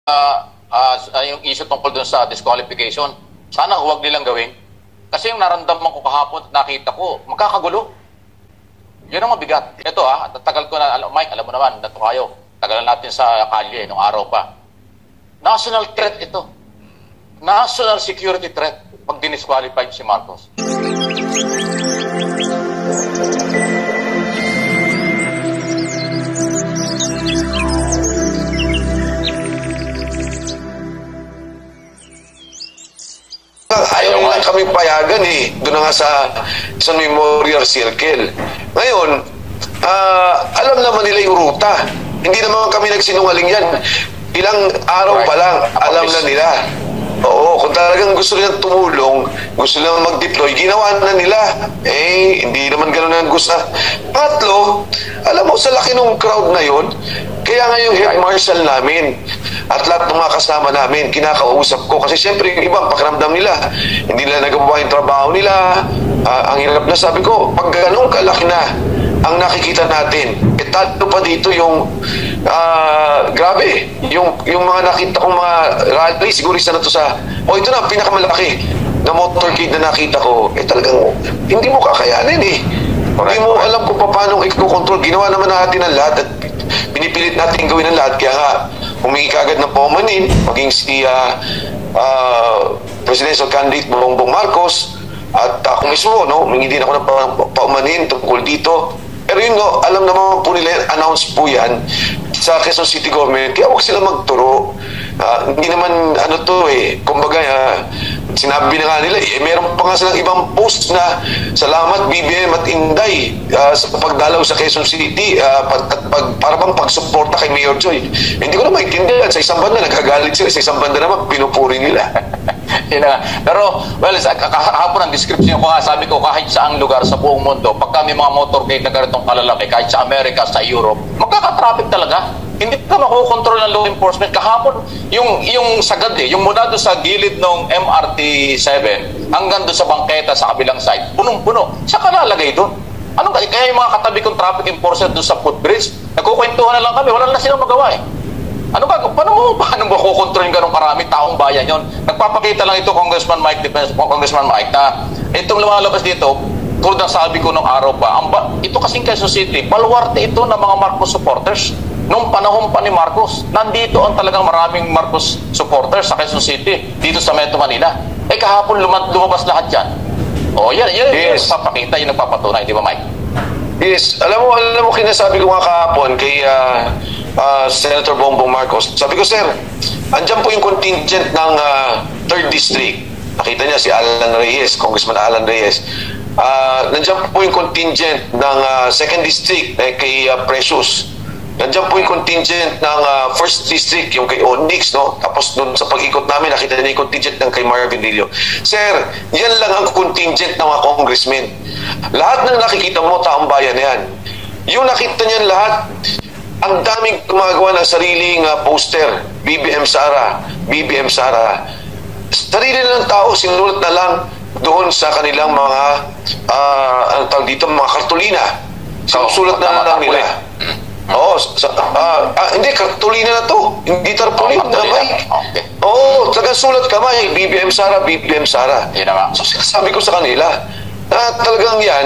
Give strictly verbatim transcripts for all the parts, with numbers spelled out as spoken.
uh, uh, yung issue tungkol dun sa disqualification, sana huwag nilang gawin. Kasi yung naramdaman ko kahapon, nakita ko, magkakagulo. Yun ang mabigat. Ito ah, tagal ko na, Mike, alam mo naman, nato kayo, tagalan natin sa kalye, nung araw pa. National threat ito. National security threat pag dinisqualified si Marcos. Ayaw nga kami payagan eh. Doon na nga sa, sa Memorial Circle. Ngayon, uh, alam naman nila yung ruta. Hindi naman kami nagsinungaling yan. Ilang araw pa lang, alam na nila. Oo, kung talagang gusto nilang tumulong, gusto nilang mag-deploy, ginawa na nila. Eh, hindi naman ganun ang gusto. Patlo, alam mo, sa laki ng crowd na yun, kaya nga yung head marshal namin at lahat ng mga kasama namin, kinakausap ko. Kasi siyempre, yung ibang pakiramdam nila, hindi nila nagawa yung trabaho nila. Uh, ang hirap na sabi ko, pag ganun kalaki na ang nakikita natin, eh talo pa dito yung uh, grabe, yung, yung mga nakita kong mga rally, siguro isa na to sa, o oh, ito na, pinakamalaki na motorcade na nakita ko, eh talagang hindi mo kakayanin eh. Hindi mo alam kung paano i-control. Ginawa naman natin ang lahat at pinipilit natin gawin ang lahat. Kaya nga, humingi kagad ng paumanin, maging si uh, uh, presidential candidate Bongbong Marcos, at ako mismo, no, humingi din ako ng paumanin tungkol dito. Pero yun, no, alam naman po nila, announce po yan sa Quezon City Government. Kaya huwag sila magturo. Uh, hindi naman, ano to eh, kumbaga, uh, sinabi na nga nila, eh, meron pa nga silang ibang post na salamat B B M at Inday uh, sa pagdalaw sa Quezon City, uh, pag, pag, para bang pagsuporta kay Mayor Joy. Hindi ko na maintindihan. Sa isang banda, nagkagalit sila. Sa isang banda naman, pinupuri nila. Yun na. Pero, well, kahapon ang description ko nga, sabi ko, kahit saang lugar sa buong mundo, pagka may mga motorcade na ganitong kalalaki, kahit sa Amerika, sa Europe, magkaka-traffic talaga. Hindi ka makukontrol ng law enforcement. Kahapon, yung, yung sagad eh, yung mula doon sa gilid ng M R T seven, hanggang doon sa bangketa sa kabilang side, punong-puno. Siya ka lalagay doon. Ano, kaya yung mga katabi kong traffic enforcer doon sa footbridge, nagkukwentuhan na lang kami, wala na silang magawa eh. Ano ba? Paano mo, paano mo kukontrol yung ganong karami taong bayan yon? Nagpapakita lang ito, Congressman Mike, Defense, Congressman Mike, na itong lumalabas dito, tulad ng sabi ko nung araw pa, ang ba, ito kasing Quezon City, baluarte ito ng mga Marcos supporters. Nung panahon pa ni Marcos, nandito ang talagang maraming Marcos supporters sa Quezon City, dito sa Metro Manila. Eh kahapon lumabas lahat yan. O yan, yan, yes. Yung papakita, yung nagpapatunay, di ba Mike? Yes, alam mo, alam mo, kinasabi ko nga kahapon kay uh, uh, Senator Bongbong Marcos. Sabi ko, sir, andyan po yung contingent ng uh, third District. Nakita niya si Alan Reyes, Congressman Alan Reyes. Uh, nandiyan po yung contingent ng uh, second District eh, kay uh, Precious. Nandiyan po yung contingent ng uh, first District, yung kay Onyx, no? Tapos doon sa pag-ikot namin, nakita niya yung contingent ng kay Marvin Rillo. Sir, yan lang ang contingent ng mga congressmen. Lahat ng nakikita mo, taong bayan na yan. Yung nakita niyan lahat, ang daming gumagawa ng sariling uh, poster, B B M Sara, B B M Sara. Sarili na ng tao, sinulat na lang doon sa kanilang mga, uh, ano tawag dito, mga kartulina. Sinusulat na lang nila. Oo, oh, uh, uh, hindi, kartulina na to. Hindi tarpaulin na may. Okay. Oo, oh, talagang sulat ka may, B B M Sara, B B M Sara. So, sabi ko sa kanila, na talagang yan,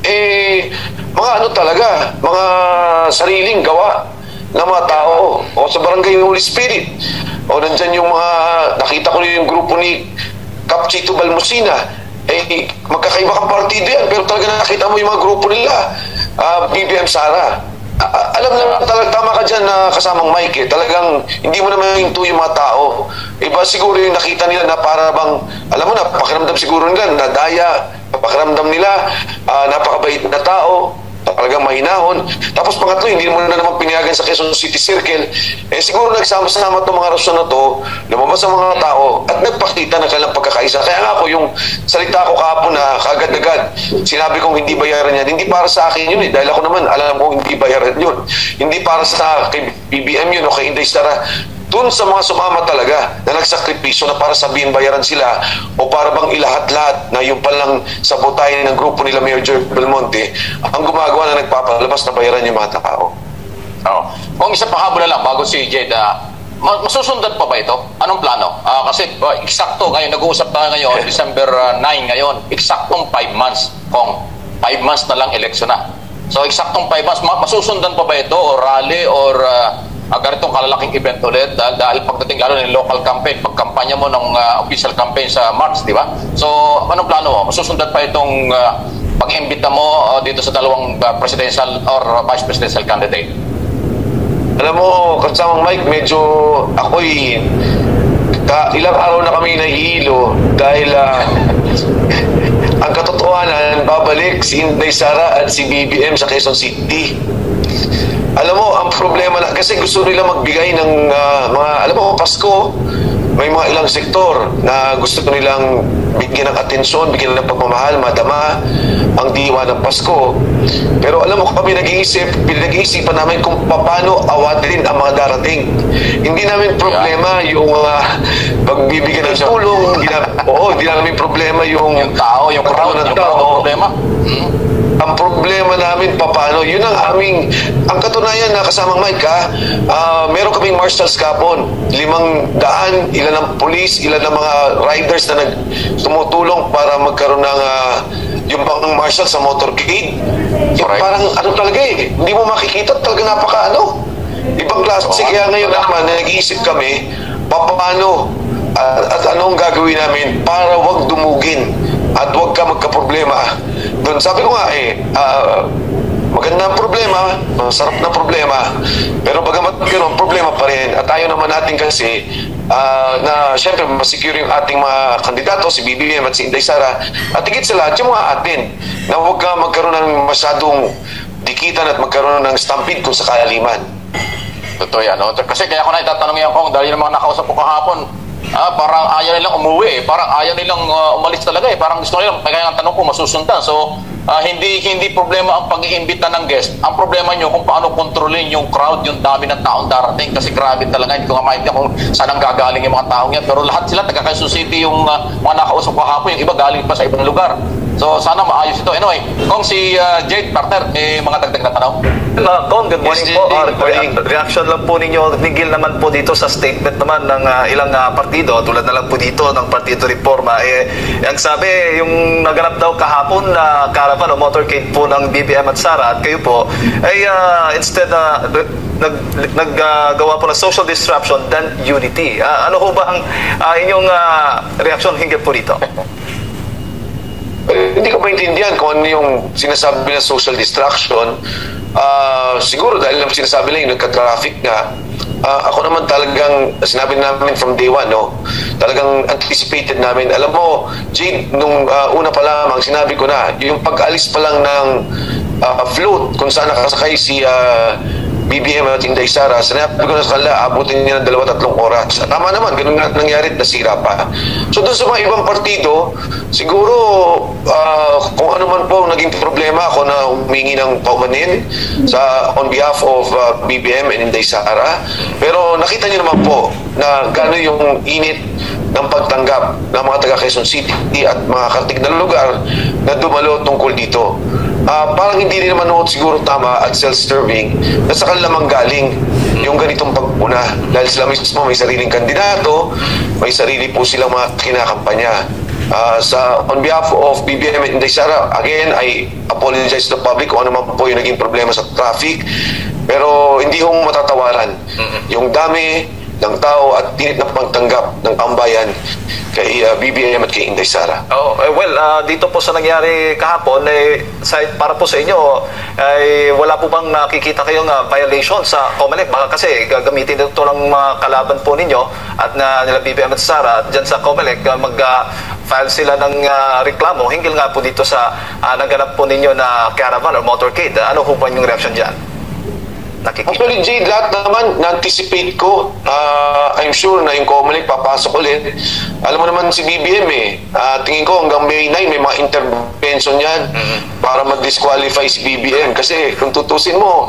eh, mga ano talaga, mga sariling gawa ng mga tao. O sa Barangay Holy Spirit. O nandyan yung mga, nakita ko yung grupo ni Cap Chito Balmosina. Eh, magkakaiba kang partido yan, pero talaga nakita mo yung mga grupo nila, uh, B B M Sara. Uh, alam naman talaga, tama ka dyan na uh, kasamang Mike eh. Talagang hindi mo naman hinto yung mga tao. Iba siguro yung nakita nila na para bang, alam mo na, pakiramdam siguro nila, nadaya, pakiramdam nila, uh, napakabait na tao, talagang mahinahon. Tapos pangatlo, hindi mo na naman pinayagan sa Quezon City Circle. Eh siguro nagsama-sama itong mga rason na to, lumabas ang mga tao at nagpakita ng kanilang pagkakaisa. Kaya nga ako, yung salita ko kahapon na kagad-agad, sinabi kong hindi bayaran yan. Hindi para sa akin yun eh, dahil ako naman alam ko hindi bayaran yun. Hindi para sa kay B B M yun o kay Inday Sara. Doon sa mga sumama talaga na nagsakripisyo na para sabihin bayaran sila o para bang ilahat-lahat na yung palang sabotahin ng grupo nila Mayor Joy Belmonte ang gumagawa na nagpapalabas na bayaran yung mga tao. Oh. Kung isa pahabol na lang bago si Jed, uh, masusundan pa ba ito? Anong plano? Uh, kasi uh, eksakto, ngayon, nag-uusap tayo ngayon, December nine ngayon, eksaktong five months, kung five months na lang eleksyon na. So, eksaktong five months, masusundan pa ba ito, or rally, or uh, uh, ganitong kalalaking event ulit, dahil, dahil pagdating lalo ng local campaign, pagkampanya mo ng uh, official campaign sa March, di ba? So, anong plano mo? Masusundan pa itong uh, pag-imbita mo uh, dito sa dalawang uh, presidential or vice presidential candidate? Alam mo, kasamang Mike, medyo ako'y ka, ilang araw na kami nahihilo dahil uh, ang katotohanan, babalik si Inday Sara at si B B M sa Quezon City. Alam mo, ang problema na, kasi gusto nila magbigay ng uh, mga, alam mo, Pasko, may mga ilang sektor na gusto nilang bigyan ng atensyon, bigyan ng pagmamahal, madama ang diwa ng Pasko. Pero alam mo, kami nag-iisip, pinag-iisipan namin kung paano awatin ang mga darating. Hindi namin problema yung uh, pagbibigyan ng tulong, hindi na, oo, hindi namin problema yung, yung tao, yung crowd, yung crowd problema. Hmm. Ang problema namin, paano, yun ang aming, ang katunayan na kasamang Mike, ha, uh, meron kaming marshals kapon, limang daan, ilan ng police, ilan ng mga riders na nag tumutulong para magkaroon ng uh, yung pang marshal sa motorcade. Yung parang ano talaga eh, hindi mo makikita, talaga napaka ano, ibang klase. Kaya ngayon naman, nag-iisip kami, paano at, at anong gagawin namin para wag dumugin at wag ka magka-problema. Doon sabi ko nga eh, uh, maganda ang problema, masarap na problema, pero bagamat gano'n, problema pa rin. At ayaw naman natin kasi uh, na syempre masecure yung ating mga kandidato, si B B M at si Inday Sara, at higit sa lahat yung mga atin, na huwag ka magkaroon ng masyadong dikitan at magkaroon ng stampede kung sakaliman. Totoo yan, no? Kasi kaya ko na itatanong yan kung dahil yung mga nakausap ko kahapon, ah, parang ayaw nilang umuwi eh. Parang ayaw nilang uh, umalis talaga eh. Parang gusto nilang, kaya ang tanong ko, masusundan. So, uh, hindi hindi problema ang pag-iimbita ng guest. Ang problema nyo kung paano kontrolin yung crowd, yung dami ng taong darating. Kasi grabe talaga, hindi ko nga maintindihan kung saan ang gagaling yung mga taong yan. Pero lahat sila, taga Quezon City, yung uh, mga nakausap ko kahapon, yung iba galing pa sa ibang lugar. So, sana maayos ito. Anyway, kung si uh, Jade, partner, may mga dagdag na tanong? Uh, Kong, good morning yes, po. Uh, morning. Reaction lang po ninyo, nigil naman po dito sa statement naman ng uh, ilang uh, partido, tulad na lang po dito ng Partido Reforma. Eh, ang sabi, yung naganap daw kahapon na caravan o motorcade po ng B B M at Sara at kayo po, ay uh, instead na uh, nag, naggagawa uh, po ng social disruption than unity. Uh, ano ho ba ang uh, inyong uh, reaction hinggil po dito? Eh, hindi ko maintindihan kung ano yung sinasabi na social distraction. Uh, siguro dahil lang sinasabi lang yung nagka-traffic nga. Uh, ako naman talagang, sinabi namin from day one, no? Talagang anticipated namin. Alam mo, Jade, nung uh, una pa lamang, sinabi ko na, yung pag-alis pa lang ng uh, float, kung saan nakasakay si uh, B B M at Inday Sara, sinabi ko na sa kanila, abutin niya ng dalawa tatlong oras. At tama naman, ganun nga nangyari at nasira pa. So doon sa mga ibang partido, siguro uh, kung ano man po naging problema, ako na humingi ng paumanin sa, on behalf of uh, B B M and Inday Sara. Pero nakita niyo naman po na gano'n yung init ng pagtanggap ng mga taga Quezon City at mga kartig na lugar na dumalo tungkol dito. Uh, parang hindi rin naman siguro tama at self-serving na sa kanila manggaling yung ganitong pagpuna dahil sila mismo may sariling kandidato, may sarili po silang mga kinakampanya. Uh, sa on behalf of B B M and Inday Sara, again, I apologize to the public kung ano man po yung naging problema sa traffic, pero hindi ho matatawaran yung dami ng tao at tinit na pagtanggap ng pambayan kay uh, B B M at kay Inday Sara. Oh, eh, well, uh, dito po sa nangyari kahapon, eh, sa, para po sa inyo, eh, wala po bang nakikita kayong uh, violation sa COMELEC? Baka kasi gagamitin ito ng mga kalaban po ninyo at na nila B B M at Sara dyan sa COMELEC, uh, mag-file uh, sila ng uh, reklamo hinggil nga po dito sa uh, naganap po ninyo na caravan or motorcade. Uh, ano po ba yung reaction dyan? Nakikita. Actually, Jade, lahat naman na-anticipate ko. Uh, I'm sure na yung COMELEC papasok ulit. Alam mo naman si B B M eh. Uh, tingin ko hanggang May nine may mga intervention yan mm-hmm. para ma-disqualify si B B M. Kasi kung tutusin mo,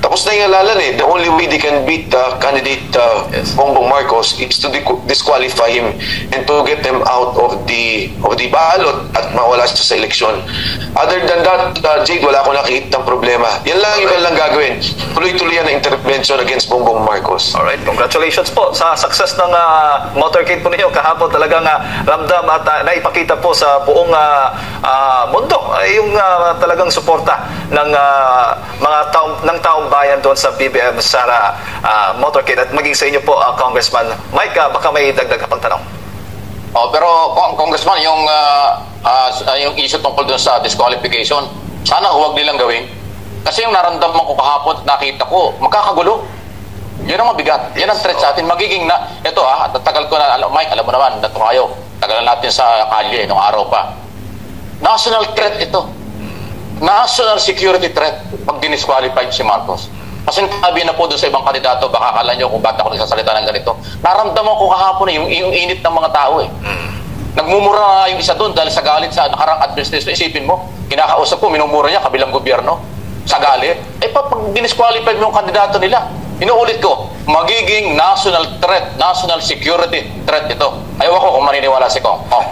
Tapos na yung halalan eh. The only way they can beat the candidate uh, Yes. Bongbong Marcos is to di- disqualify him and to get him out of the of the ballot at mawala siya sa eleksyon. Other than that, uh, Jade, wala akong nakikita ng problema. Yan lang yung kanilang gagawin. Tuloy-tuloy yan ang intervention against Bongbong Marcos. Alright, congratulations po sa success ng uh, motorcade po ninyo kahapon. Talagang uh, ramdam at uh, naipakita po sa buong uh, uh, mundo ay yung uh, talagang suporta ng uh, mga taong, ng taong bayan doon sa B B M Sara uh, motorcade at maging sa inyo po, uh, Congressman Mike, uh, baka may dagdag ka pang tanong. Oh, pero Kong- Congressman, yung uh, uh, yung issue tungkol dun sa disqualification, sana huwag nilang gawin. Kasi yung naramdaman ko kahapon at nakita ko, magkakagulo. Yun ang mabigat. Yan ang threat sa atin. Magiging na, ito ah, tagal ko na, Mike, alam mo naman, nato kayo, tagalan natin sa kalye, nung araw pa. National threat ito. National security threat pag dinisqualified si Marcos. Kasi sabi na po doon sa ibang kandidato, baka akala nyo kung ba't ako nagsasalita ng ganito. Naramdaman ko kahapon eh, yung, yung init ng mga tao eh. Nagmumura na yung isa doon dahil sa galit sa nakarang administration. Isipin mo, kinakausap ko, minumura niya kabilang gobyerno sa galit. Eh pa, pag dinisqualified mo yung kandidato nila, inuulit ko, magiging national threat, national security threat ito. Ayaw ako kung maniniwala si Kong. Oh.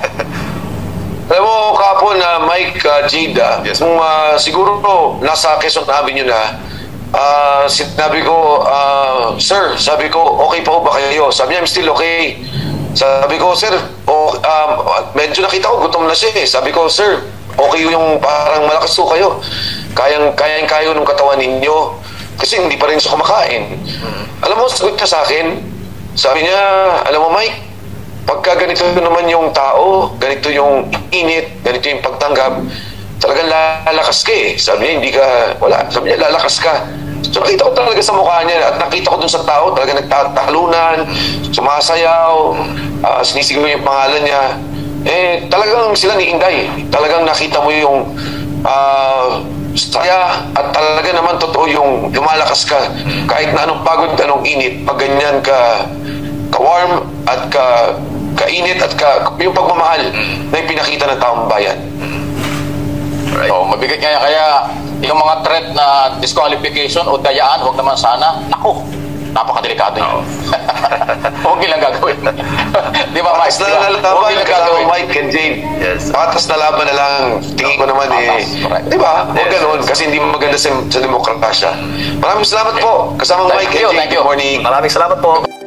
Alam mo, kahapon na uh, Mike, uh, Jade, ah, Yes. kung uh, siguro no, nasa Quezon Avenue na, uh, sinabi ko, uh, sir, sabi ko, okay pa ba kayo? Sabi niya, I'm still okay. Sabi ko, sir, oh, um, medyo nakita ko, gutom na siya eh. Sabi ko, sir, okay yung parang malakas ko kayo. Kayang, kayang kayo ng katawan ninyo. Kasi hindi pa rin siya kumakain. Alam mo, sagot niya sa akin, sabi niya, alam mo, Mike, pagka ganito naman yung tao, ganito yung init, ganito yung pagtanggap, talagang lalakas ka eh. Sabi niya, hindi ka, wala. Sabi niya, lalakas ka. So nakita ko talaga sa mukha niya at nakita ko dun sa tao, talaga nagtatalunan, sumasayaw, uh, sinisigaw yung pangalan niya. Eh, talagang sila ni Inday. Talagang nakita mo yung uh, saya at talaga naman totoo yung lumalakas ka. Kahit na anong pagod, anong init, pag ganyan ka, ka-warm at ka kainit at ka, yung pagmamahal na yung pinakita ng taong bayan. Right. So, mabigat kaya kaya yung mga threat na disqualification o dayaan, huwag naman sana. Naku, napakadelikado yun. Huwag nilang gagawin. Di ba, Mike? Patas na Huwag laban nilang kasama gagawin. Mike and Jane. Yes. Patas na laban na lang. Tingin ko naman eh. Patas, correct. Di ba? Huwag Yes. ganun kasi hindi maganda sa, sa demokrasya. Maraming salamat po. Kasama Thank Mike you, and Jane. thank you. Good morning. Maraming salamat po.